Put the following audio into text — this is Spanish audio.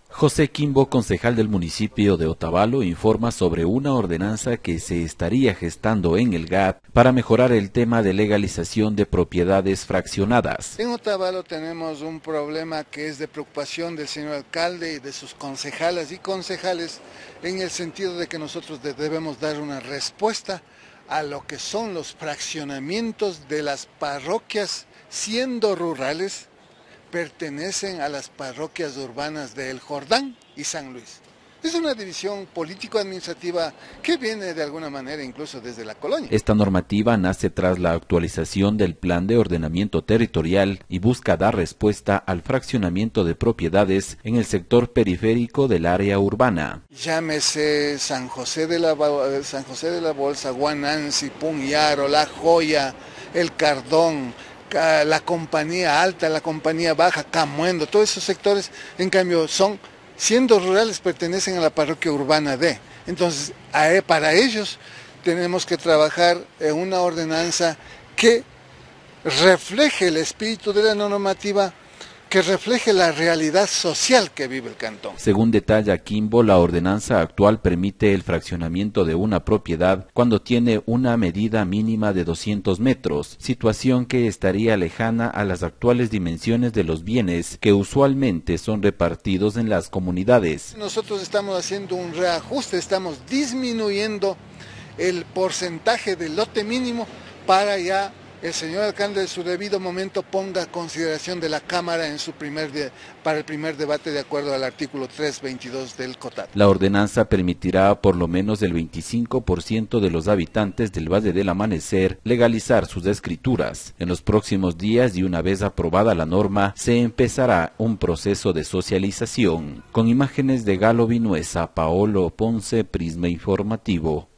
José Quimbo, concejal del municipio de Otavalo, informa sobre una ordenanza que se estaría gestando en el GAT para mejorar el tema de legalización de propiedades fraccionadas. En Otavalo tenemos un problema que es de preocupación del señor alcalde y de sus concejalas y concejales, en el sentido de que nosotros debemos dar una respuesta a lo que son los fraccionamientos de las parroquias, siendo rurales, pertenecen a las parroquias urbanas de El Jordán y San Luis. Es una división político-administrativa que viene de alguna manera incluso desde la colonia. Esta normativa nace tras la actualización del Plan de Ordenamiento Territorial y busca dar respuesta al fraccionamiento de propiedades en el sector periférico del área urbana. Llámese San José de la Bolsa, Guanansi, Punyaro, La Joya, El Cardón, la compañía alta, la compañía baja, Camuendo, todos esos sectores, en cambio, siendo rurales, pertenecen a la parroquia urbana D. Entonces, para ellos tenemos que trabajar en una ordenanza que refleje el espíritu de la normativa, que refleje la realidad social que vive el cantón. Según detalla Quimbo, la ordenanza actual permite el fraccionamiento de una propiedad cuando tiene una medida mínima de 200 metros, situación que estaría lejana a las actuales dimensiones de los bienes que usualmente son repartidos en las comunidades. Nosotros estamos haciendo un reajuste, estamos disminuyendo el porcentaje del lote mínimo para ya el señor alcalde de su debido momento ponga a consideración de la Cámara en para el primer debate de acuerdo al artículo 322 del COTAD. La ordenanza permitirá por lo menos el 25% de los habitantes del Valle del Amanecer legalizar sus escrituras. En los próximos días y una vez aprobada la norma, se empezará un proceso de socialización. Con imágenes de Galo Vinuesa, Paolo Ponce, Prisma Informativo.